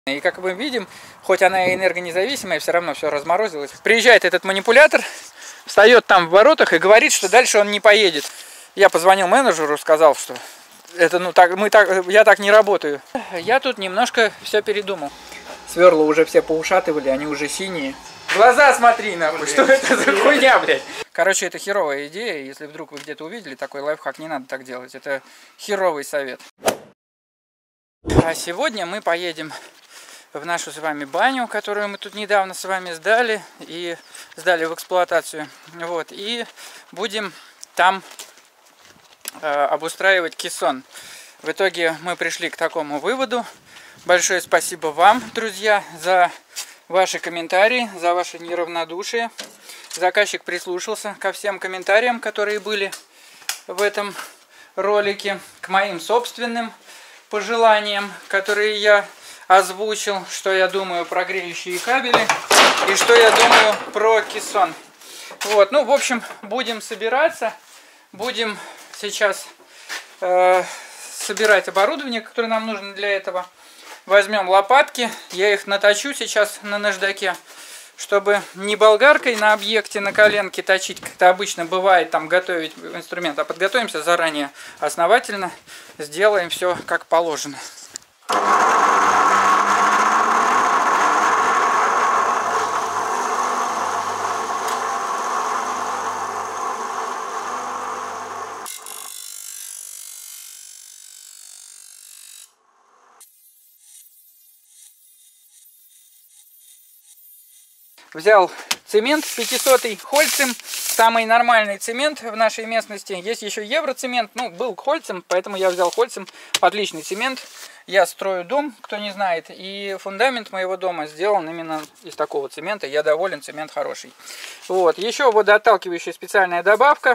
И как мы видим, хоть она и энергонезависимая, все равно все разморозилось. Приезжает этот манипулятор, встает там в воротах и говорит, что дальше он не поедет. Я позвонил менеджеру, сказал, что это, я так не работаю. Я тут немножко все передумал. Сверла уже все поушатывали, они уже синие. В глаза смотри, нахуй, что это за хуйня, блядь. Короче, это херовая идея. Если вдруг вы где-то увидели такой лайфхак, не надо так делать. Это херовый совет. А сегодня мы поедем в нашу с вами баню, которую мы тут недавно с вами сдали в эксплуатацию. Вот, и будем там обустраивать кессон. В итоге мы пришли к такому выводу. Большое спасибо вам, друзья, за ваши комментарии, за ваше неравнодушие. Заказчик прислушался ко всем комментариям, которые были в этом ролике, к моим собственным пожеланиям, которые я озвучил, что я думаю про греющие кабели и что я думаю про кессон. Вот, ну, в общем, будем собираться, будем сейчас собирать оборудование, которое нам нужно для этого. Возьмем лопатки, я их наточу сейчас на наждаке, чтобы не болгаркой на объекте на коленке точить, как это обычно бывает, там готовить инструмент, а подготовимся заранее основательно, сделаем все как положено. Взял цемент 500-й Хольцем, самый нормальный цемент в нашей местности. Есть еще евроцемент, ну, был Хольцем, поэтому я взял Хольцем, отличный цемент. Я строю дом, кто не знает, и фундамент моего дома сделан именно из такого цемента. Я доволен, цемент хороший. Вот, еще водоотталкивающая специальная добавка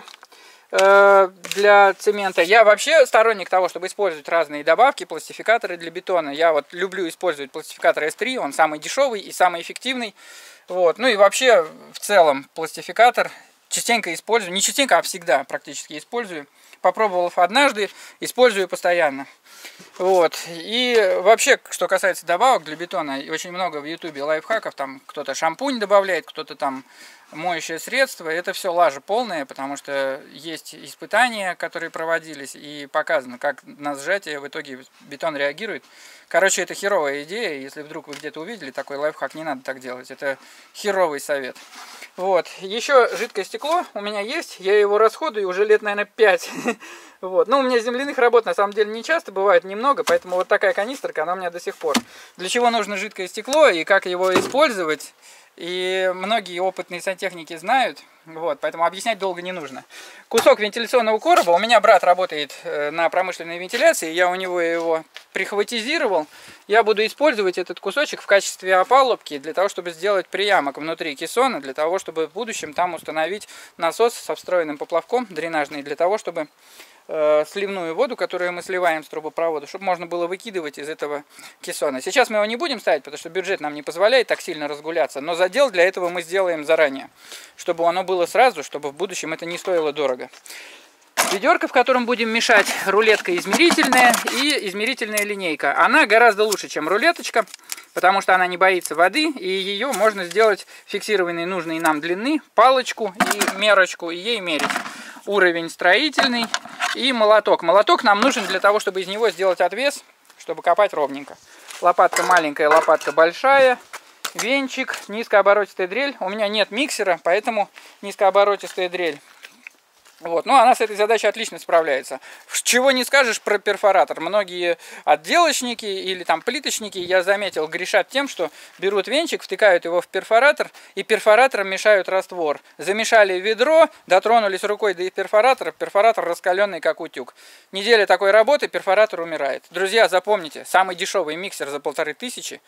для цемента. Я вообще сторонник того, чтобы использовать разные добавки, пластификаторы для бетона. Я вот люблю использовать пластификатор S3, он самый дешевый и самый эффективный. Вот. Ну и вообще, в целом, пластификатор частенько использую, не частенько, а всегда практически использую. Попробовал однажды, использую постоянно. Вот. И вообще, что касается добавок для бетона, очень много в ютубе лайфхаков, там кто-то шампунь добавляет, кто-то там моющее средство. Это все лажа полная, потому что есть испытания, которые проводились, и показано, как на сжатие в итоге бетон реагирует. Короче, это херовая идея. Если вдруг вы где-то увидели такой лайфхак, не надо так делать. Это херовый совет. Вот. Еще жидкое стекло у меня есть. Я его расходую уже лет, наверное, 5. Вот. Ну, у меня земляных работ на самом деле не часто бывает, немного, поэтому вот такая канистрка, она у меня до сих пор. Для чего нужно жидкое стекло и как его использовать? И многие опытные сантехники знают, вот, поэтому объяснять долго не нужно. Кусок вентиляционного короба, у меня брат работает на промышленной вентиляции, я у него его прихватизировал. Я буду использовать этот кусочек в качестве опалубки для того, чтобы сделать приямок внутри кессона, для того, чтобы в будущем там установить насос со встроенным поплавком дренажный, для того, чтобы сливную воду, которую мы сливаем с трубопровода, чтобы можно было выкидывать из этого кессона. Сейчас мы его не будем ставить, потому что бюджет нам не позволяет так сильно разгуляться, но задел для этого мы сделаем заранее, чтобы оно было сразу, чтобы в будущем это не стоило дорого. Ведерко, в котором будем мешать, рулетка измерительная и измерительная линейка. Она гораздо лучше, чем рулеточка, потому что она не боится воды, и ее можно сделать фиксированной нужной нам длины, палочку и мерочку, и ей мерить. Уровень строительный и молоток. Молоток нам нужен для того, чтобы из него сделать отвес, чтобы копать ровненько. Лопатка маленькая, лопатка большая. Венчик, низкооборотистая дрель. У меня нет миксера, поэтому низкооборотистая дрель. Вот. Ну, она с этой задачей отлично справляется. Чего не скажешь про перфоратор. Многие отделочники или там плиточники, я заметил, грешат тем, что берут венчик, втыкают его в перфоратор и перфоратором мешают раствор. Замешали ведро, дотронулись рукой до перфоратора, перфоратор раскаленный как утюг. Неделя такой работы, перфоратор умирает. Друзья, запомните, самый дешевый миксер за 1500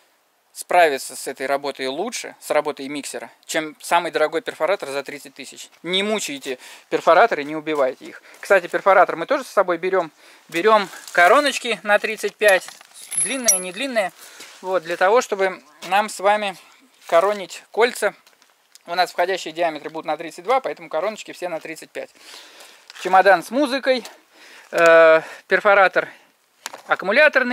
справится с этой работой лучше, с работой миксера, чем самый дорогой перфоратор за 30 тысяч. Не мучайте перфораторы, не убивайте их. Кстати, перфоратор мы тоже с собой берем. Берем короночки на 35, длинные, не длинные, вот, для того, чтобы нам с вами коронить кольца. У нас входящие диаметры будут на 32, поэтому короночки все на 35. Чемодан с музыкой, перфоратор аккумуляторный,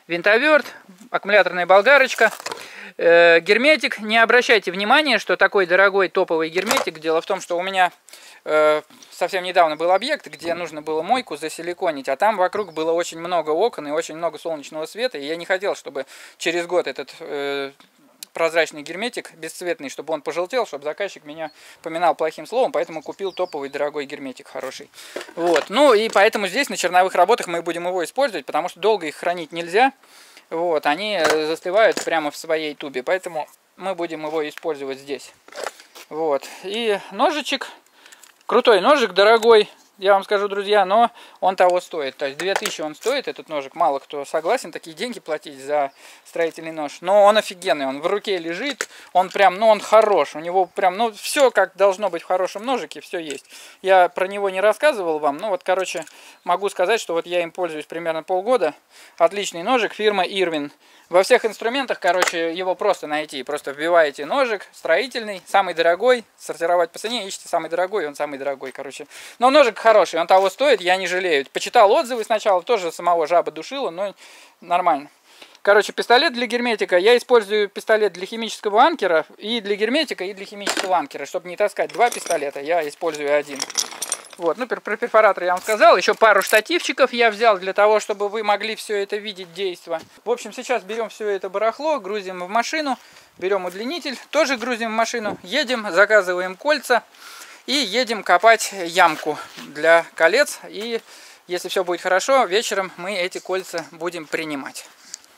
винтоверт, аккумуляторная болгарочка, герметик. Не обращайте внимания, что такой дорогой топовый герметик. Дело в том, что у меня совсем недавно был объект, где нужно было мойку засиликонить, а там вокруг было очень много окон и очень много солнечного света, и я не хотел, чтобы через год этот прозрачный герметик бесцветный, чтобы он пожелтел, чтобы заказчик меня поминал плохим словом, поэтому купил топовый дорогой герметик хороший. Вот. Ну и поэтому здесь на черновых работах мы будем его использовать, потому что долго их хранить нельзя. Вот. Они застывают прямо в своей тубе, поэтому мы будем его использовать здесь. Вот. И ножичек, крутой ножик, дорогой. Я вам скажу, друзья, но он того стоит. То есть 2000 он стоит, этот ножик. Мало кто согласен такие деньги платить за строительный нож. Но он офигенный, он в руке лежит. Он прям, ну он хорош. У него прям, ну все как должно быть в хорошем ножике, все есть. Я про него не рассказывал вам. Ну вот, короче, могу сказать, что вот я им пользуюсь примерно полгода. Отличный ножик, фирма Irwin. Во всех инструментах, короче, его просто найти. Просто вбиваете ножик, строительный, самый дорогой, сортировать по цене, ищите самый дорогой, он самый дорогой, короче. Но ножик хороший, он того стоит, я не жалею. Почитал отзывы сначала, тоже самого жаба душила, но нормально. Короче, пистолет для герметика. Я использую пистолет для химического анкера, и для герметика, и для химического анкера. Чтобы не таскать два пистолета, я использую один. Вот, ну про перфоратор я вам сказал. Еще пару штативчиков я взял для того, чтобы вы могли все это видеть, действо. В общем, сейчас берем все это барахло, грузим в машину, берем удлинитель, тоже грузим в машину, едем, заказываем кольца и едем копать ямку для колец. И если все будет хорошо, вечером мы эти кольца будем принимать.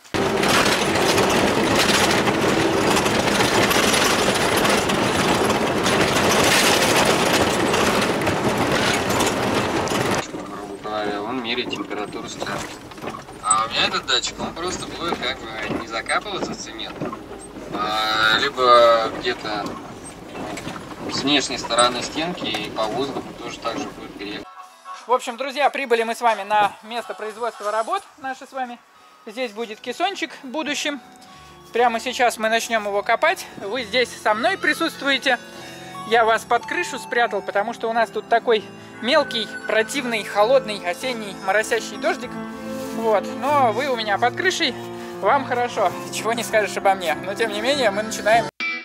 Он меряет температуру стекла. А у меня этот датчик, он просто будет как бы не закапываться в цемент, либо где-то с внешней стороны стенки и по воздуху тоже так же будет переехать. В общем, друзья, прибыли мы с вами на место производства работ наши с вами. Здесь будет кессончик в будущем. Прямо сейчас мы начнем его копать. Вы здесь со мной присутствуете. Я вас под крышу спрятал, потому что у нас тут такой мелкий, противный, холодный, осенний, моросящий дождик. Вот. Но вы у меня под крышей, вам хорошо, чего не скажешь обо мне. Но тем не менее мы начинаем.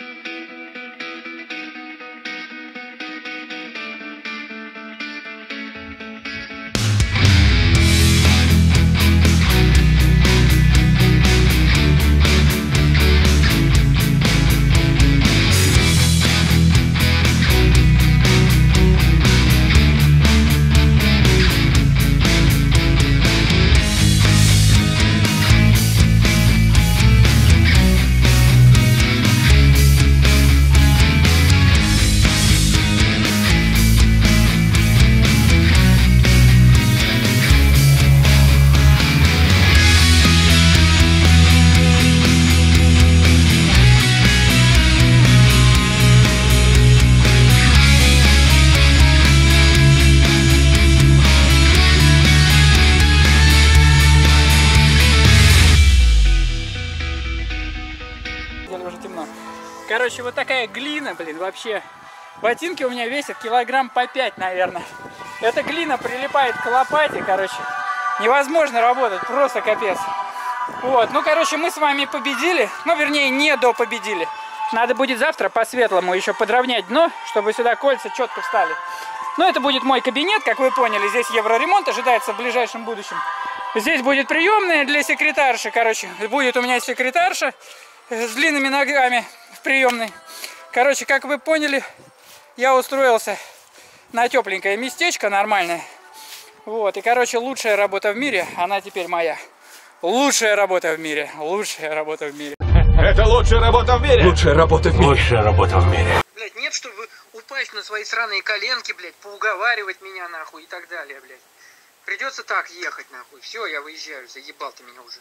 Короче, вот такая глина, блин, вообще. Ботинки у меня весят килограмм по 5, наверное. Эта глина прилипает к лопате, короче. Невозможно работать, просто капец. Вот, ну, короче, мы с вами победили. Ну, вернее, не допобедили. Надо будет завтра по-светлому еще подровнять дно, чтобы сюда кольца четко встали. Ну, это будет мой кабинет, как вы поняли. Здесь евроремонт ожидается в ближайшем будущем. Здесь будет приемная для секретарши, короче. Будет у меня секретарша с длинными ногами в приемной. Короче, как вы поняли, я устроился на тепленькое местечко нормальное. Вот, и, короче, лучшая работа в мире, она теперь моя. Лучшая работа в мире, лучшая работа в мире. Это лучшая работа в мире. Лучшая работа в мире. Лучшая работа в мире. Блять, нет, чтобы упасть на свои сраные коленки, блять, поуговаривать меня, нахуй, и так далее, блять. Придется так ехать, нахуй. Все, я выезжаю, заебал ты меня уже.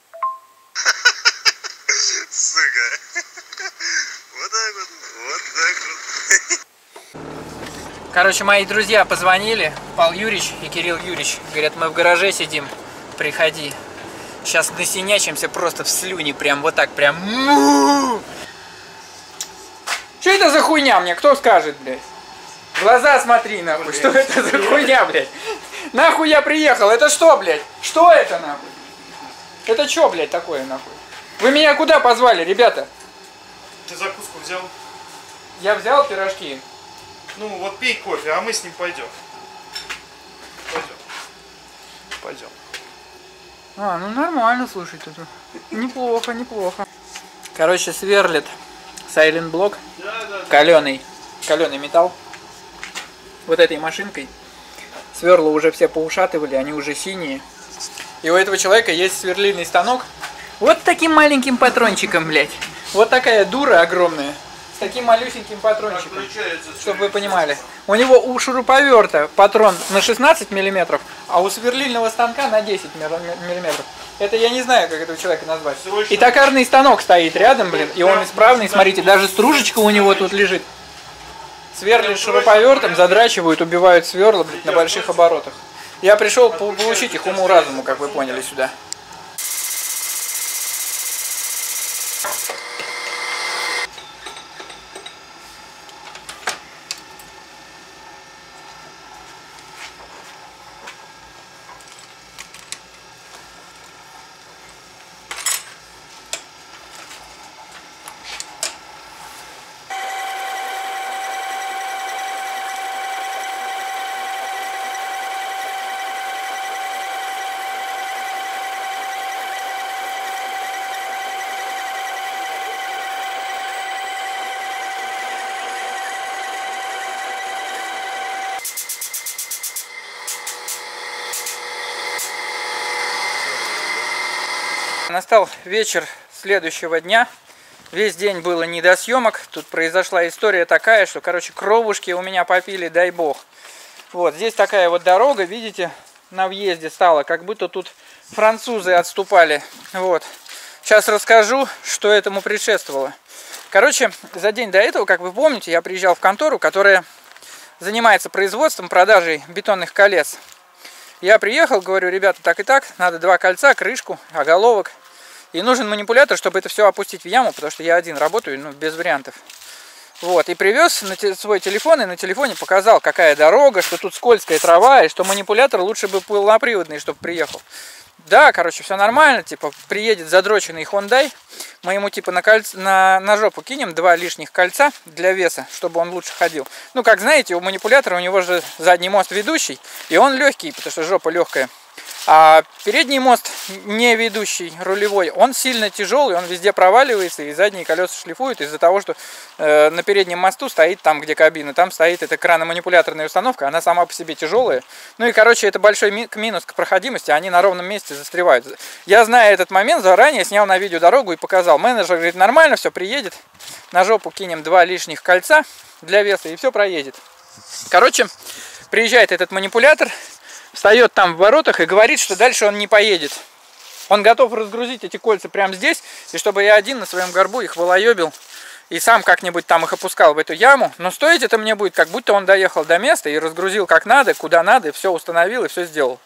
Сука. Вот так вот, вот так вот. Короче, мои друзья позвонили, Павел Юрьевич и Кирилл Юрьевич. Говорят, мы в гараже сидим, приходи. Сейчас насинячимся просто в слюни, прям вот так, прям. Что это за хуйня мне, кто скажет, блядь? В глаза смотри, нахуй, что это за хуйня, блядь? Нахуй я приехал, это что, блядь? Что это, нахуй? Это чё, блядь, такое, нахуй? Вы меня куда позвали, ребята? Ты закуску взял? Я взял пирожки. Ну вот пей кофе, а мы с ним пойдем. Пойдем. А, ну нормально, слушай, тут. Неплохо, неплохо. Короче, сверлит Silent Block. Каленый металл. Вот этой машинкой. Сверла уже все поушатывали, они уже синие. И у этого человека есть сверлильный станок. Вот таким маленьким патрончиком, блядь. Вот такая дура огромная. С таким малюсеньким патрончиком. Чтобы вы понимали. У него у шуруповерта патрон на 16 мм, а у сверлильного станка на 10 мм. Это я не знаю, как этого человека назвать. И токарный станок стоит рядом, блин. И он исправный, смотрите, даже стружечка у него тут лежит. Сверлят шуруповертом, задрачивают, убивают сверла, блин, на больших оборотах. Я пришел получить их уму-разуму, как вы поняли, сюда. Настал вечер следующего дня. Весь день было не до съемок. Тут произошла история такая, что, короче, кровушки у меня попили, дай бог. Вот, здесь такая вот дорога, видите, на въезде стала, как будто тут французы отступали. Вот. Сейчас расскажу, что этому предшествовало. Короче, за день до этого, как вы помните, я приезжал в контору, которая занимается производством, продажей бетонных колец. Я приехал, говорю, ребята, так и так, надо 2 кольца, крышку, оголовок. И нужен манипулятор, чтобы это все опустить в яму, потому что я один работаю, ну, без вариантов. Вот, и привез на свой телефон, и на телефоне показал, какая дорога, что тут скользкая трава, и что манипулятор лучше бы полноприводный, чтобы приехал. Да, короче, все нормально, типа, приедет задроченный Hyundai, мы ему, типа, на жопу кинем 2 лишних кольца для веса, чтобы он лучше ходил. Ну, как знаете, у манипулятора, у него же задний мост ведущий, и он легкий, потому что жопа легкая. А передний мост, не ведущий, рулевой, он сильно тяжелый, он везде проваливается, и задние колеса шлифуют из-за того, что на переднем мосту стоит, там где кабина, там стоит эта крано-манипуляторная установка, она сама по себе тяжелая. Ну и, короче, это большой минус к проходимости, они на ровном месте застревают. Я, зная этот момент, заранее снял на видео дорогу и показал. Менеджер говорит, нормально, все, приедет, на жопу кинем 2 лишних кольца для веса, и все проедет. Короче, приезжает этот манипулятор, встает там в воротах и говорит, что дальше он не поедет. Он готов разгрузить эти кольца прямо здесь, и чтобы я один на своем горбу их волоебил и сам как-нибудь там их опускал в эту яму. Но стоить это мне будет, как будто он доехал до места и разгрузил как надо, куда надо, и все установил, и все сделал.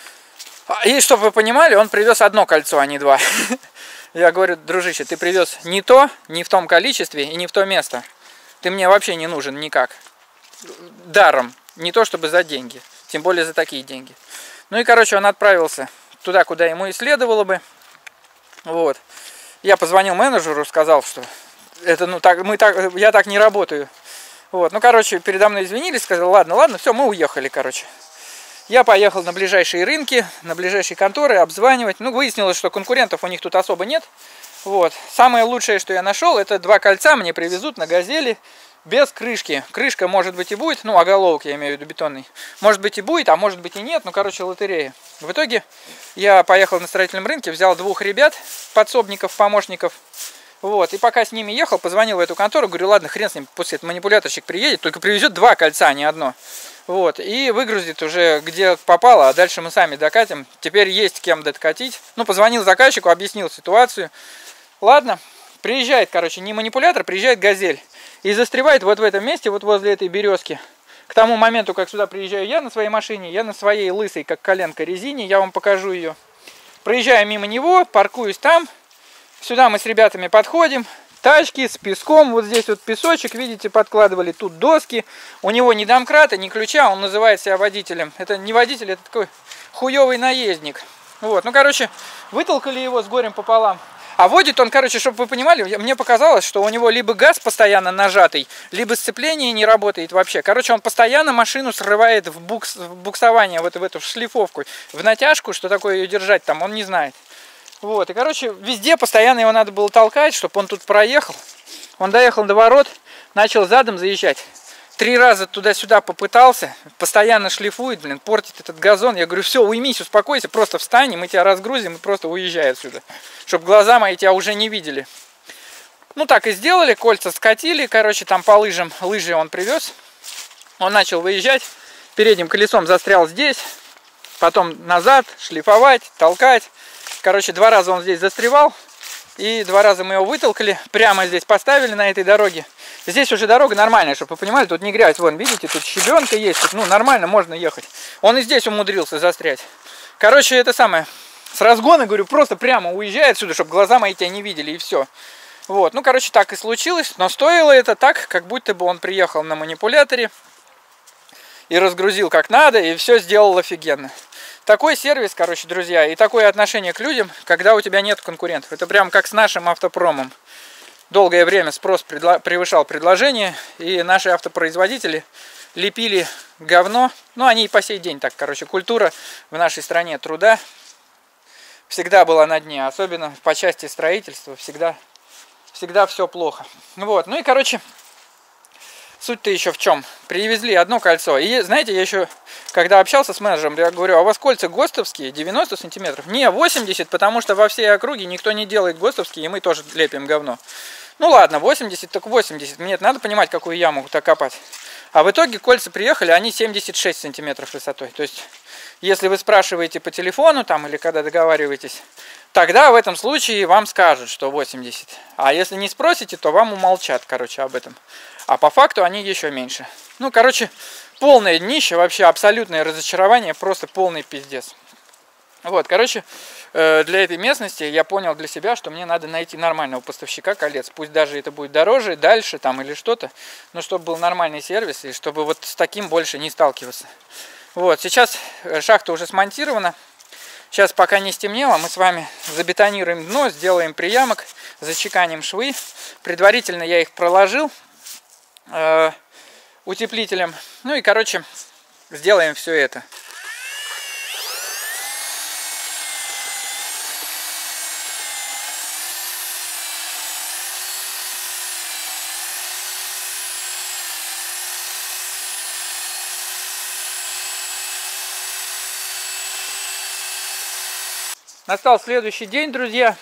И чтобы вы понимали, он привез 1 кольцо, а не 2. Я говорю, дружище, ты привез не то, не в том количестве и не в то место. Ты мне вообще не нужен никак. Даром. Не то чтобы за деньги. Тем более за такие деньги. Ну и, короче, он отправился туда, куда ему и следовало бы. Вот. Я позвонил менеджеру, сказал, что это, ну, так, я так не работаю. Вот. Ну, короче, передо мной извинились, сказал, ладно, все, мы уехали, короче. Я поехал на ближайшие рынки, на ближайшие конторы обзванивать. Ну, выяснилось, что конкурентов у них тут особо нет. Вот. Самое лучшее, что я нашел, это 2 кольца мне привезут на «Газели». Без крышки. Крышка может быть и будет, ну, оголовок я имею в виду бетонный. Может быть и будет, а может быть и нет, ну, короче, лотерея. В итоге я поехал на строительном рынке, взял 2 ребят, подсобников, помощников. Вот, и пока с ними ехал, позвонил в эту контору, говорю, ладно, хрен с ним, пусть этот манипуляторщик приедет, только привезет 2 кольца, а не 1. Вот, и выгрузит уже где попало, а дальше мы сами докатим. Теперь есть кем докатить. Ну, позвонил заказчику, объяснил ситуацию. Ладно, приезжает, короче, не манипулятор, приезжает «Газель». И застревает вот в этом месте, вот возле этой березки. К тому моменту, как сюда приезжаю я на своей машине, я на своей лысой, как коленка, резине, я вам покажу ее. Проезжаю мимо него, паркуюсь там. Сюда мы с ребятами подходим. Тачки с песком, вот здесь вот песочек, видите, подкладывали, тут доски. У него ни домкрата, ни ключа, он называет себя водителем. Это не водитель, это такой хуёвый наездник. Вот, ну, короче, вытолкали его с горем пополам. А водит он, короче, чтобы вы понимали, мне показалось, что у него либо газ постоянно нажатый, либо сцепление не работает вообще. Короче, он постоянно машину срывает в буксование, вот в эту шлифовку, в натяжку, что такое ее держать там, он не знает. Вот, и, короче, везде постоянно его надо было толкать, чтобы он тут проехал. Он доехал до ворот, начал задом заезжать. 3 раза туда-сюда попытался, постоянно шлифует, блин, портит этот газон. Я говорю, все, уймись, успокойся, просто встань, мы тебя разгрузим и просто уезжай отсюда. Чтобы глаза мои тебя уже не видели. Ну так и сделали, кольца скатили, короче, там по лыжам, лыжи он привез. Он начал выезжать, передним колесом застрял здесь, потом назад, шлифовать, толкать. Короче, 2 раза он здесь застревал, и 2 раза мы его вытолкали, прямо здесь поставили на этой дороге. Здесь уже дорога нормальная, чтобы вы понимали, тут не грязь. Вон, видите, тут щебенка есть, тут, ну, нормально можно ехать. Он и здесь умудрился застрять. Короче, это самое, с разгона, говорю, просто прямо уезжай отсюда, чтобы глаза мои тебя не видели, и все. Вот, ну, короче, так и случилось, но стоило это так, как будто бы он приехал на манипуляторе и разгрузил как надо, и все сделал офигенно. Такой сервис, короче, друзья, и такое отношение к людям, когда у тебя нет конкурентов. Это прям как с нашим автопромом. Долгое время спрос превышал предложение, и наши автопроизводители лепили говно. Ну, они и по сей день так, короче, культура в нашей стране труда всегда была на дне, особенно по части строительства, всегда все плохо. Вот, ну и, короче, суть-то еще в чем? Привезли одно кольцо. И знаете, я еще, когда общался с менеджером, я говорю, а у вас кольца ГОСТовские, 90 сантиметров? Не, 80, потому что во всей округе никто не делает ГОСТовские, и мы тоже лепим говно. Ну ладно, 80 так 80. Мне надо понимать, какую яму-то копать. А в итоге кольца приехали, они 76 сантиметров высотой. То есть, если вы спрашиваете по телефону там или когда договариваетесь, тогда в этом случае вам скажут, что 80. А если не спросите, то вам умолчат, короче, об этом. А по факту они еще меньше. Ну, короче, полное днище, вообще абсолютное разочарование, просто полный пиздец. Вот, короче, для этой местности я понял для себя, что мне надо найти нормального поставщика колец. Пусть даже это будет дороже, дальше там или что-то, но чтобы был нормальный сервис и чтобы вот с таким больше не сталкиваться. Вот, сейчас шахта уже смонтирована. Сейчас, пока не стемнело, мы с вами забетонируем дно, сделаем приямок, зачеканим швы. Предварительно я их проложил утеплителем. Ну и, короче, сделаем все это. Настал следующий день, друзья.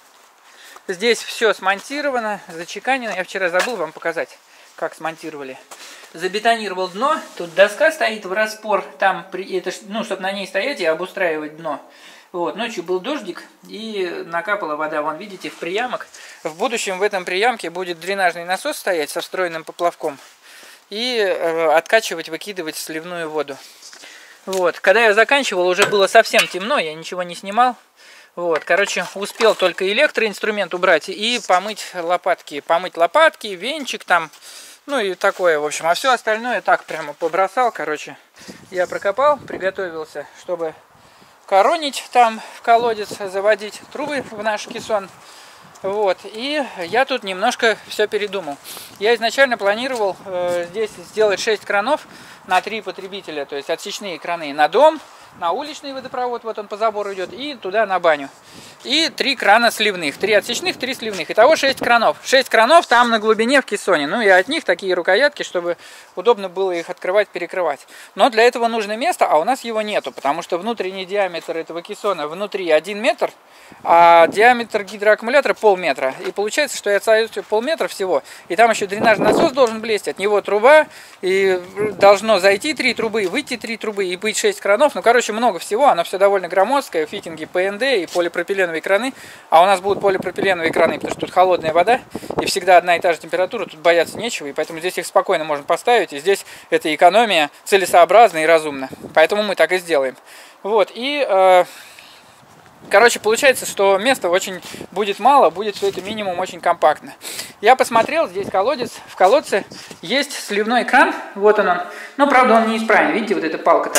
Здесь все смонтировано, зачеканено. Я вчера забыл вам показать, как смонтировали. Забетонировал дно. Тут доска стоит в распор. Там, ну, чтобы на ней стоять и обустраивать дно. Вот, ночью был дождик и накапала вода. Вон, видите, в приямок. В будущем в этом приямке будет дренажный насос стоять со встроенным поплавком. И откачивать, выкидывать сливную воду. Вот, когда я заканчивал, уже было совсем темно, я ничего не снимал. Вот, короче, успел только электроинструмент убрать и помыть лопатки. Помыть лопатки, венчик там, ну и такое, в общем. А все остальное так прямо побросал, короче. Я прокопал, приготовился, чтобы коронить там в колодец, заводить трубы в наш кессон. Вот, и я тут немножко все передумал. Я изначально планировал здесь сделать 6 кранов на 3 потребителя, то есть отсечные краны на дом, на уличный водопровод, вот он по забору идет, и туда на баню. И 3 крана сливных, 3 отсечных, 3 сливных. Итого 6 кранов. 6 кранов там на глубине в кессоне. Ну и от них такие рукоятки, чтобы удобно было их открывать, перекрывать. Но для этого нужно место, а у нас его нету, потому что внутренний диаметр этого кессона внутри 1 метр, а диаметр гидроаккумулятора полметра. И получается, что я отстаю полметра всего. И там еще дренажный насос должен влезть, от него труба, и должно зайти 3 трубы, выйти 3 трубы, и быть 6 кранов. Ну, короче, много всего, оно все довольно громоздкое, фитинги ПНД и полипропиленовые краны. А у нас будут полипропиленовые краны, потому что тут холодная вода, и всегда одна и та же температура, тут бояться нечего, и поэтому здесь их спокойно можно поставить, и здесь эта экономия целесообразна и разумна. Поэтому мы так и сделаем. Вот, и... Короче, получается, что места очень будет мало, будет все это минимум очень компактно. Я посмотрел, здесь колодец, в колодце есть сливной кран, вот он. Ну, правда, он неисправен, видите, вот эта палка так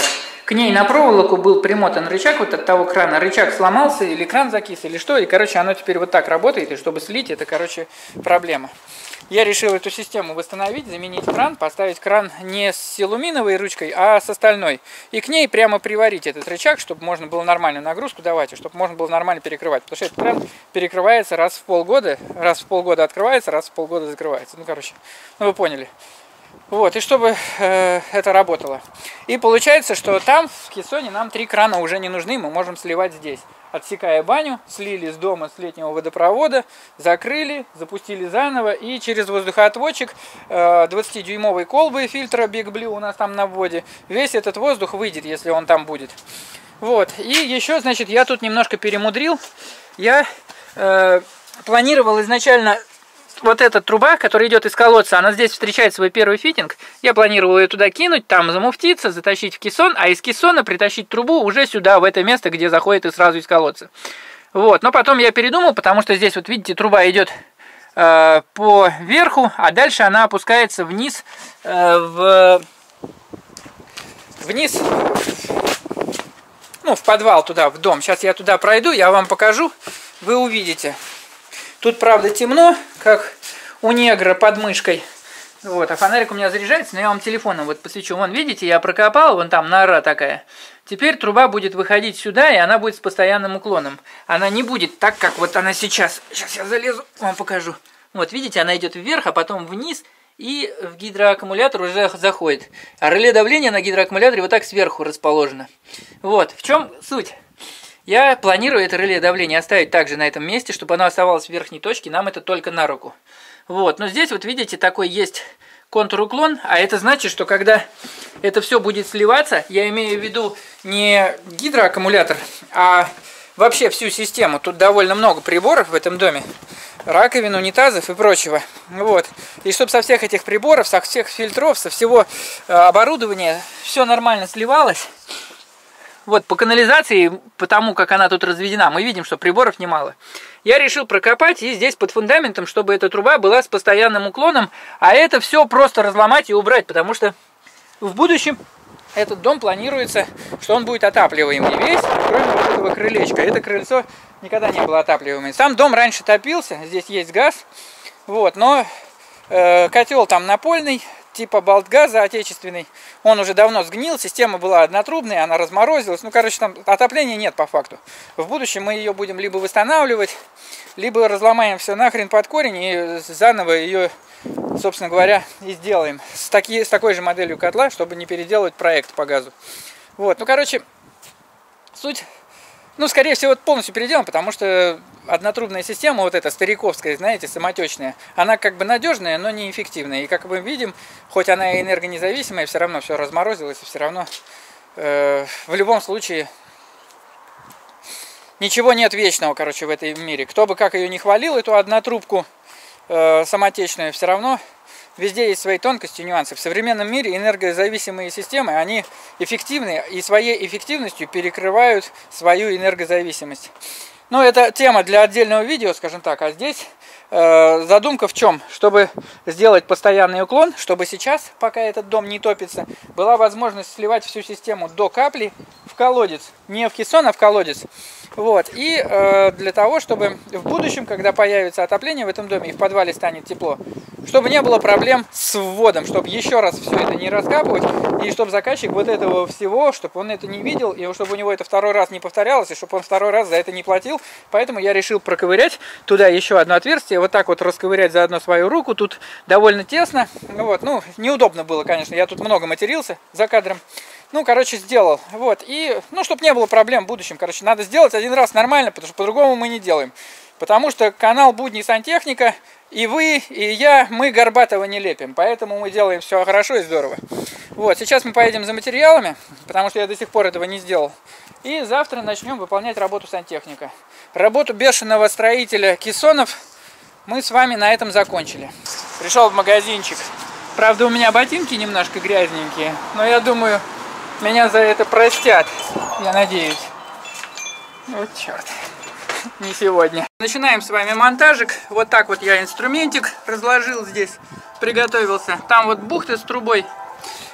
к ней на проволоку был примотан рычаг вот от того крана. Рычаг сломался, или кран закис, или что. И, короче, оно теперь вот так работает. И чтобы слить, это, короче, проблема. Я решил эту систему восстановить, заменить кран, поставить кран не с алюминиевой ручкой, а с стальной. И к ней прямо приварить этот рычаг, чтобы можно было нормальную нагрузку давать, и чтобы можно было нормально перекрывать. Потому что этот кран перекрывается раз в полгода открывается, раз в полгода закрывается. Ну, короче, ну вы поняли. Вот, и чтобы это работало. И получается, что там, в кессоне, нам 3 крана уже не нужны, мы можем сливать здесь. Отсекая баню, слили с дома, с летнего водопровода, закрыли, запустили заново, и через воздухоотводчик 20-дюймовой колбы фильтра Big Blue у нас там на вводе, весь этот воздух выйдет, если он там будет. Вот, и еще, значит, я тут немножко перемудрил. Я планировал изначально... Вот эта труба, которая идет из колодца, она здесь встречает свой первый фитинг. Я планировал ее туда кинуть, там замуфтиться, затащить в кессон, а из кессона притащить трубу уже сюда, в это место, где заходит и сразу из колодца. Вот, но потом я передумал, потому что здесь, вот видите, труба идет по верху, а дальше она опускается вниз, вниз, ну, в подвал туда, в дом. Сейчас я туда пройду, я вам покажу, вы увидите. Тут, правда, темно, как у негра под мышкой. Вот, а фонарик у меня заряжается, но я вам телефоном вот посвечу. Вон, видите, я прокопал, вон там нора такая. Теперь труба будет выходить сюда, и она будет с постоянным уклоном. Она не будет так, как вот она сейчас. Сейчас я залезу, вам покажу. Вот, видите, она идет вверх, а потом вниз, и в гидроаккумулятор уже заходит. А реле давления на гидроаккумуляторе вот так сверху расположено. Вот, в чем суть? Я планирую это реле давления оставить также на этом месте, чтобы оно оставалось в верхней точке, нам это только на руку. Вот, но здесь вот видите, такой есть контур-уклон, а это значит, что когда это все будет сливаться, я имею в виду не гидроаккумулятор, а вообще всю систему. Тут довольно много приборов в этом доме, раковин, унитазов и прочего. Вот, и чтобы со всех этих приборов, со всех фильтров, со всего оборудования все нормально сливалось. Вот по канализации, потому как она тут разведена, мы видим, что приборов немало. Я решил прокопать и здесь под фундаментом, чтобы эта труба была с постоянным уклоном, а это все просто разломать и убрать, потому что в будущем этот дом планируется, что он будет отапливаемый весь, кроме вот этого крылечка. Это крыльцо никогда не было отапливаемым. Сам дом раньше топился, здесь есть газ, вот, но котел там напольный, типа болт-газа отечественный, он уже давно сгнил, система была однотрубная, она разморозилась, ну, короче, там отопления нет по факту. В будущем мы ее будем либо восстанавливать, либо разломаем все нахрен под корень и заново ее, собственно говоря, и сделаем с такой же моделью котла, чтобы не переделывать проект по газу. Вот, ну, короче, суть... Ну, скорее всего, полностью переделан, потому что однотрубная система, вот эта стариковская, знаете, самотечная, она как бы надежная, но неэффективная. И как мы видим, хоть она и энергонезависимая, все равно все разморозилось, и все равно в любом случае ничего нет вечного, короче, в этом мире. Кто бы как ее не хвалил, эту однотрубку самотечную, все равно везде есть свои тонкости, нюансы. В современном мире энергозависимые системы, они эффективны и своей эффективностью перекрывают свою энергозависимость. Но это тема для отдельного видео, скажем так. А здесь задумка в чем? Чтобы сделать постоянный уклон, чтобы сейчас, пока этот дом не топится, была возможность сливать всю систему до капли в колодец. Не в кессон, а в колодец. Вот. И для того, чтобы в будущем, когда появится отопление в этом доме и в подвале станет тепло, чтобы не было проблем с вводом, чтобы еще раз все это не раскапывать, и чтобы заказчик вот этого всего, чтобы он это не видел, и чтобы у него это второй раз не повторялось, и чтобы он второй раз за это не платил. Поэтому я решил проковырять туда еще одно отверстие, вот так вот расковырять заодно свою руку. Тут довольно тесно. Вот. Ну, неудобно было, конечно, я тут много матерился за кадром. Ну, короче, сделал. Вот. И, ну, чтобы не было проблем в будущем, короче, надо сделать один раз нормально, потому что по-другому мы не делаем. Потому что канал «Будни сантехника», и вы, и я, мы горбатого не лепим. Поэтому мы делаем все хорошо и здорово. Вот, сейчас мы поедем за материалами, потому что я до сих пор этого не сделал. И завтра начнем выполнять работу сантехника. Работу бешеного строителя кессонов мы с вами на этом закончили. Пришел в магазинчик. Правда, у меня ботинки немножко грязненькие, но я думаю, меня за это простят. Я надеюсь. Вот черт. Не сегодня. Начинаем с вами монтажик. Вот так вот я инструментик разложил здесь. Приготовился. Там вот бухты с трубой.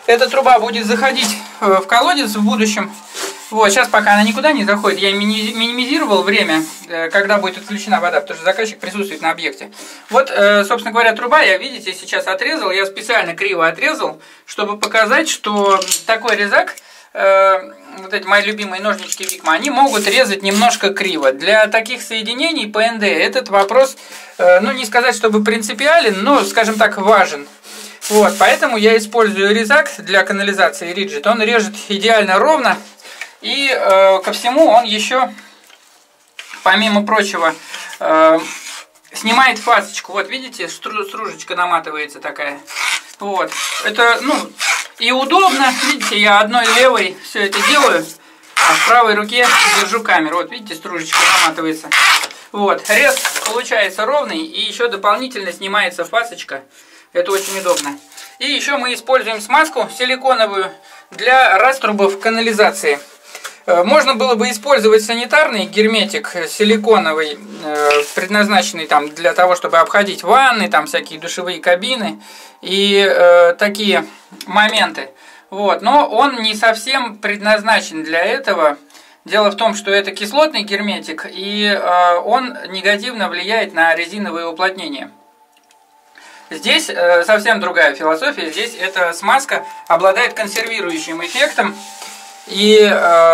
эта труба будет заходить в колодец в будущем. Вот, сейчас пока она никуда не заходит, я минимизировал время, когда будет отключена вода, потому что заказчик присутствует на объекте. Вот, собственно говоря, труба, я, видите, сейчас отрезал, я специально криво отрезал, чтобы показать, что такой резак, вот эти мои любимые ножнички Викма, они могут резать немножко криво. Для таких соединений ПНД этот вопрос, ну не сказать, чтобы принципиален, но, скажем так, важен. Вот, поэтому я использую резак для канализации Риджит, он режет идеально ровно. И ко всему он еще, помимо прочего, снимает фасочку. Вот видите, стружечка наматывается такая. Вот. Это, ну, и удобно. Видите, я одной левой все это делаю, а в правой руке держу камеру. Вот видите, стружечка наматывается. Вот. Рез получается ровный, и еще дополнительно снимается фасочка. Это очень удобно. И еще мы используем смазку силиконовую для раструбов канализации. Можно было бы использовать санитарный герметик силиконовый, предназначенный там для того, чтобы обходить ванны, там всякие душевые кабины и такие моменты. Вот. Но он не совсем предназначен для этого. Дело в том, что это кислотный герметик, и он негативно влияет на резиновые уплотнения. Здесь совсем другая философия. Здесь эта смазка обладает консервирующим эффектом. И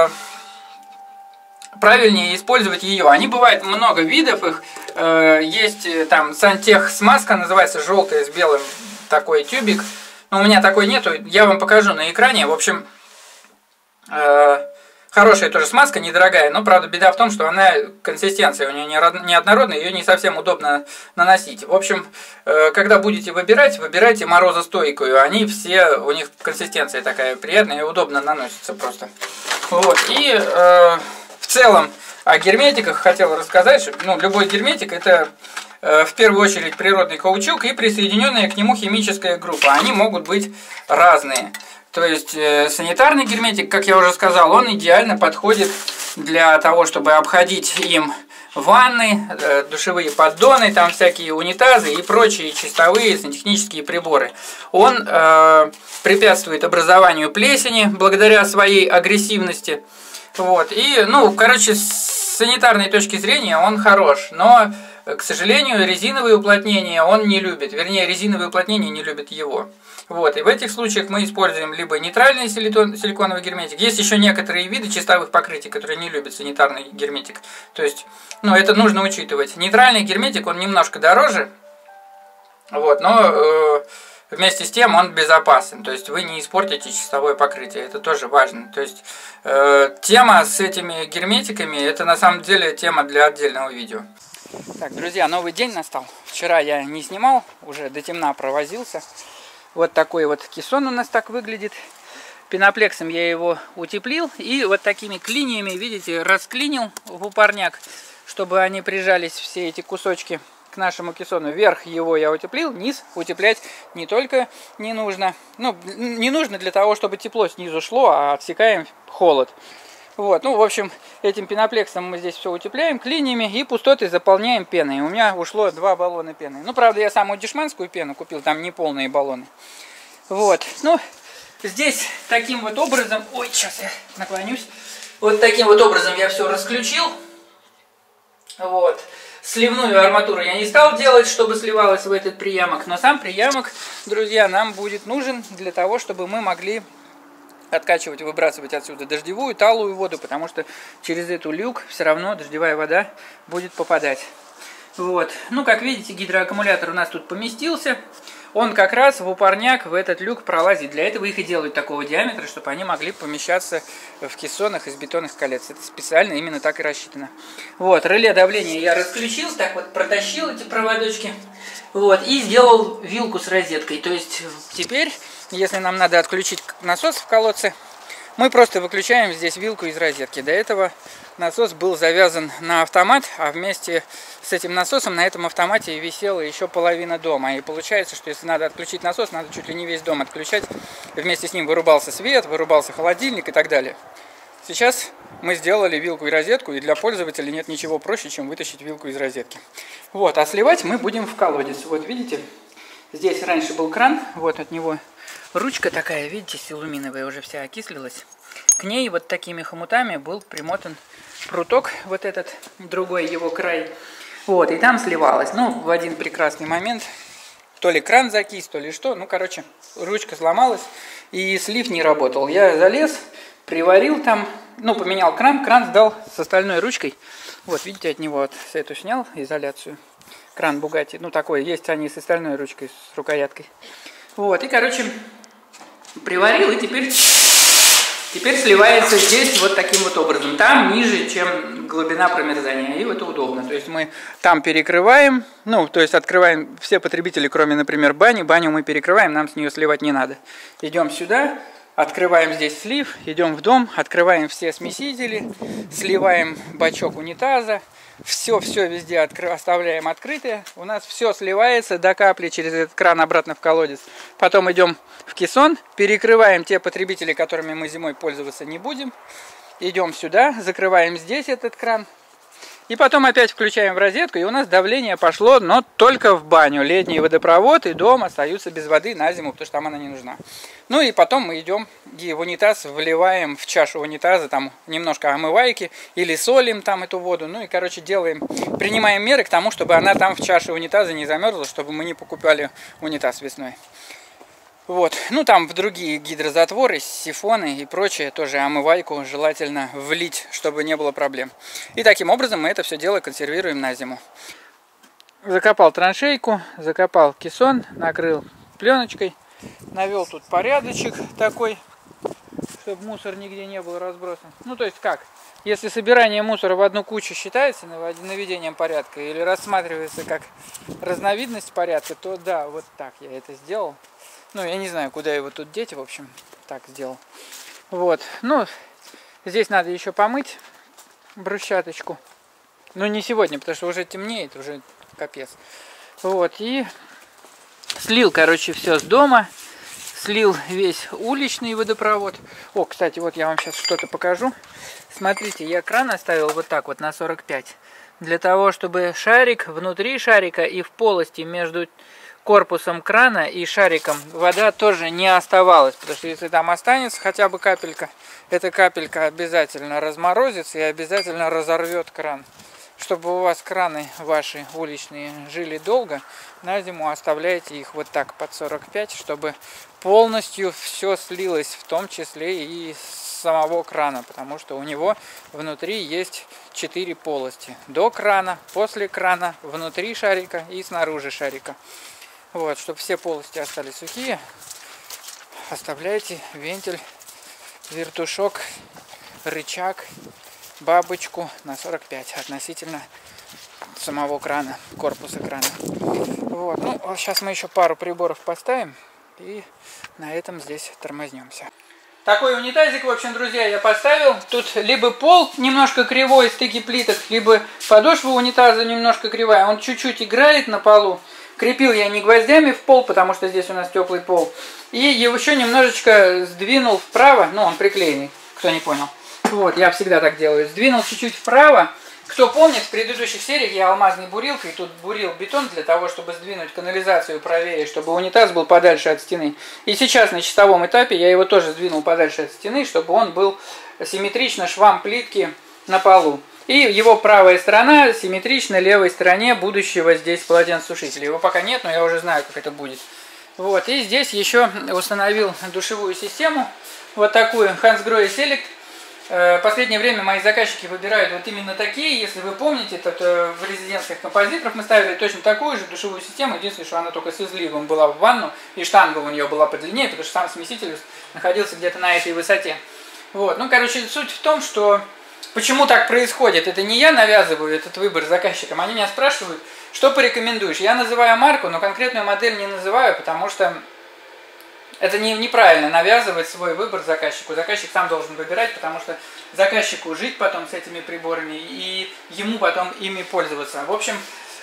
правильнее использовать ее. Они бывают много видов их. Есть там Сантех смазка, называется, желтая с белым такой тюбик. Но у меня такой нету. Я вам покажу на экране. В общем, хорошая тоже смазка, недорогая. Но, правда, беда в том, что она, консистенция у нее неоднородная, ее не совсем удобно наносить. В общем, когда будете выбирать, выбирайте морозостойкую. Они все, у них консистенция такая приятная и удобно наносится просто. Вот. И в целом о герметиках хотел рассказать, что ну, любой герметик это в первую очередь природный каучук и присоединенная к нему химическая группа. Они могут быть разные. То есть санитарный герметик, как я уже сказал, он идеально подходит для того, чтобы обходить им ванны, душевые поддоны, там всякие унитазы и прочие чистовые сантехнические приборы. Он препятствует образованию плесени благодаря своей агрессивности. Вот. И, ну, короче, с санитарной точки зрения он хорош, но, к сожалению, резиновые уплотнения он не любит. Вернее, резиновые уплотнения не любят его. Вот. И в этих случаях мы используем либо нейтральный силиконовый герметик. Есть еще некоторые виды чистовых покрытий, которые не любят санитарный герметик. То есть, ну, это нужно учитывать. Нейтральный герметик, он немножко дороже, вот, но вместе с тем он безопасен. То есть вы не испортите чистовое покрытие. Это тоже важно. То есть тема с этими герметиками, это на самом деле тема для отдельного видео. Так, друзья, новый день настал. Вчера я не снимал, уже до темна провозился. Вот такой вот кессон у нас так выглядит. Пеноплексом я его утеплил. И вот такими клиньями, видите, расклинил в упорняк, чтобы они прижались, все эти кусочки, к нашему кессону. Верх его я утеплил, низ утеплять не только не нужно. Ну, не нужно для того, чтобы тепло снизу шло, а отсекаем холод. Вот, ну, в общем, этим пеноплексом мы здесь все утепляем клиньями и пустоты заполняем пеной. У меня ушло 2 баллона пены. Ну, правда, я самую дешманскую пену купил, там не полные баллоны. Вот, ну, здесь таким вот образом... Ой, сейчас я наклонюсь. Вот таким вот образом я все расключил. Вот. Сливную арматуру я не стал делать, чтобы сливалась в этот приямок. Но сам приямок, друзья, нам будет нужен для того, чтобы мы могли откачивать, выбрасывать отсюда дождевую, талую воду, потому что через эту люк все равно дождевая вода будет попадать. Вот. Ну, как видите, гидроаккумулятор у нас тут поместился. Он как раз в упорняк в этот люк пролазит. Для этого их и делают такого диаметра, чтобы они могли помещаться в кессонах из бетонных колец. Это специально, именно так и рассчитано. Вот, реле давления я расключил, так вот протащил эти проводочки. Вот, и сделал вилку с розеткой. То есть теперь, если нам надо отключить насос в колодце, мы просто выключаем здесь вилку из розетки. До этого насос был завязан на автомат, а вместе с этим насосом на этом автомате висела еще половина дома. И получается, что если надо отключить насос, надо чуть ли не весь дом отключать. Вместе с ним вырубался свет, вырубался холодильник и так далее. Сейчас мы сделали вилку и розетку, и для пользователя нет ничего проще, чем вытащить вилку из розетки. Вот, а сливать мы будем в колодец. Вот видите, здесь раньше был кран, вот от него ручка такая, видите, силуминовая, уже вся окислилась. К ней вот такими хомутами был примотан пруток, вот этот, другой его край. Вот, и там сливалось. Ну, в один прекрасный момент, то ли кран закис, то ли что. Ну, короче, ручка сломалась, и слив не работал. Я залез, приварил там, ну, поменял кран сдал с остальной ручкой. Вот, видите, от него вот эту снял, изоляцию. Кран Bugatti, ну, такой, есть они с остальной ручкой, с рукояткой. Вот, и, короче, приварил, и теперь сливается здесь вот таким вот образом. Там ниже, чем глубина промерзания, и это удобно. То есть мы там перекрываем, ну, то есть открываем все потребители, кроме, например, бани. Баню мы перекрываем, нам с нее сливать не надо. Идем сюда, открываем здесь слив, идем в дом, открываем все смесители, сливаем бачок унитаза. Все везде оставляем открытое. У нас все сливается до капли через этот кран обратно в колодец. Потом идем в кессон, перекрываем те потребители, которыми мы зимой пользоваться не будем. Идем сюда, закрываем здесь этот кран. И потом опять включаем в розетку, и у нас давление пошло, но только в баню. Летний водопровод и дом остаются без воды на зиму, потому что там она не нужна. Ну и потом мы идем и в унитаз вливаем в чашу унитаза там немножко омывайки или солим там эту воду. Ну и, короче, принимаем меры к тому, чтобы она там в чаше унитаза не замерзла, чтобы мы не покупали унитаз весной. Вот, ну там в другие гидрозатворы, сифоны и прочее, тоже омывайку желательно влить, чтобы не было проблем. И таким образом мы это все дело консервируем на зиму. Закопал траншейку, закопал кессон, накрыл пленочкой, навел тут порядочек такой, чтобы мусор нигде не был разбросан. Ну то есть как, если собирание мусора в одну кучу считается наведением порядка или рассматривается как разновидность порядка, то да, вот так я это сделал. Ну, я не знаю, куда его тут деть, в общем, так сделал. Вот, ну, здесь надо еще помыть брусчаточку. Ну, не сегодня, потому что уже темнеет, уже капец. Вот, и слил, короче, все с дома. Слил весь уличный водопровод. О, кстати, вот я вам сейчас что-то покажу. Смотрите, я кран оставил вот так вот на 45. Для того, чтобы шарик, внутри шарика и в полости между корпусом крана и шариком вода тоже не оставалась, потому что если там останется хотя бы капелька, эта капелька обязательно разморозится и обязательно разорвет кран. Чтобы у вас краны ваши уличные жили долго, на зиму оставляйте их вот так под 45, чтобы полностью все слилось, в том числе и с самого крана, потому что у него внутри есть 4 полости. До крана, после крана, внутри шарика и снаружи шарика. Вот, чтобы все полости остались сухие, оставляйте вентиль, вертушок, рычаг, бабочку на 45 относительно самого крана, корпуса крана. Вот, ну, сейчас мы еще пару приборов поставим и на этом здесь тормознемся. Такой унитазик, в общем, друзья, я поставил. Тут либо пол немножко кривой, стыки плиток, либо подошва унитаза немножко кривая. Он чуть-чуть играет на полу. Крепил я не гвоздями в пол, потому что здесь у нас теплый пол. И его еще немножечко сдвинул вправо. Ну, он приклеенный, кто не понял. Вот, я всегда так делаю. Сдвинул чуть-чуть вправо. Кто помнит, в предыдущих сериях я алмазной бурилкой тут бурил бетон для того, чтобы сдвинуть канализацию правее, чтобы унитаз был подальше от стены. И сейчас на чистовом этапе я его тоже сдвинул подальше от стены, чтобы он был симметрично швам плитки на полу. И его правая сторона симметрична левой стороне будущего здесь полотенцесушителя. Его пока нет, но я уже знаю, как это будет. Вот, и здесь еще установил душевую систему. Вот такую Hansgrohe Select. В последнее время мои заказчики выбирают вот именно такие. Если вы помните, то в резиденциях композиторов мы ставили точно такую же душевую систему. Единственное, что она только с изливом была в ванну. И штанга у нее была подлиннее, потому что сам смеситель находился где-то на этой высоте. Вот, ну, короче, суть в том, что... Почему так происходит? Это не я навязываю этот выбор заказчикам. Они меня спрашивают, что порекомендуешь. Я называю марку, но конкретную модель не называю, потому что это неправильно навязывать свой выбор заказчику. Заказчик сам должен выбирать, потому что заказчику жить потом с этими приборами и ему потом ими пользоваться. В общем,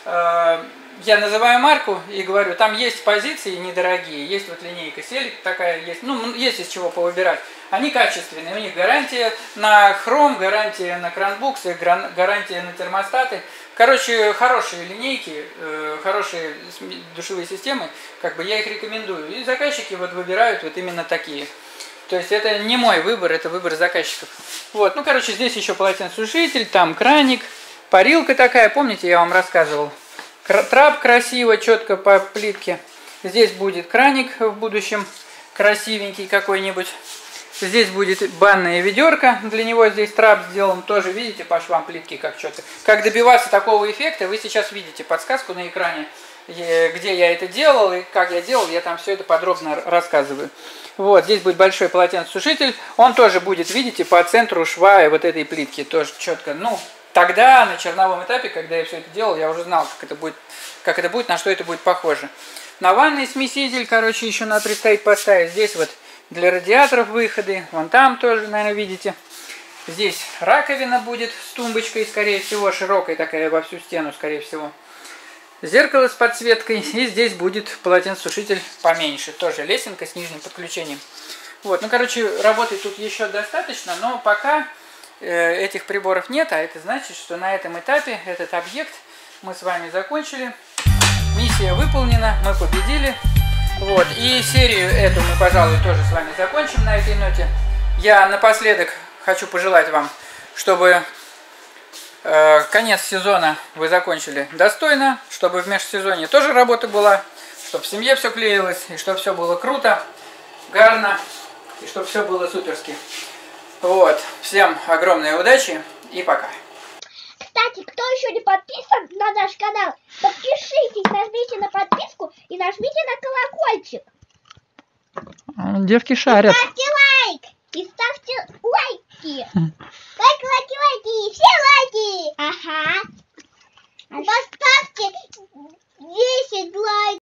я называю марку и говорю, там есть позиции недорогие, есть вот линейка Select такая, есть, ну, есть из чего повыбирать. Они качественные, у них гарантия на хром, гарантия на кранбуксы, гарантия на термостаты. Короче, хорошие линейки, хорошие душевые системы, как бы я их рекомендую. И заказчики вот выбирают вот именно такие. То есть это не мой выбор, это выбор заказчиков. Вот, ну, короче, здесь еще полотенцесушитель, там краник, парилка такая, помните, я вам рассказывал. Трап красиво, четко по плитке. Здесь будет краник в будущем, красивенький какой-нибудь. Здесь будет банное ведерко, для него здесь трап сделан, тоже видите по швам плитки, как четко. Как добиваться такого эффекта, вы сейчас видите подсказку на экране, где я это делал и как я делал, я там все это подробно рассказываю. Вот, здесь будет большой полотенцесушитель, он тоже будет, видите, по центру шва и вот этой плитки, тоже четко. Ну, тогда на черновом этапе, когда я все это делал, я уже знал, как это будет, на что это будет похоже. На ванной смеситель, короче, еще надо предстоит поставить. Здесь вот для радиаторов выходы, вон там тоже, наверное, видите. Здесь раковина будет с тумбочкой, скорее всего, широкой такая во всю стену, скорее всего. Зеркало с подсветкой, и здесь будет полотенцесушитель поменьше, тоже лесенка с нижним подключением. Вот, ну, короче, работы тут еще достаточно, но пока этих приборов нет, а это значит, что на этом этапе этот объект мы с вами закончили. Миссия выполнена, мы победили. Вот, и серию эту мы, пожалуй, тоже с вами закончим на этой ноте. Я напоследок хочу пожелать вам, чтобы конец сезона вы закончили достойно, чтобы в межсезонье тоже работа была, чтобы в семье все клеилось, и чтобы все было круто, гарно, и чтобы все было суперски. Вот, всем огромной удачи и пока. Кстати, кто еще не подписан на наш канал, подпишитесь, нажмите на подписку и нажмите на колокольчик. Девки шарят. Ставьте лайк и ставьте лайки. Лайки, и все лайки. Ага. Поставьте 10 лайков.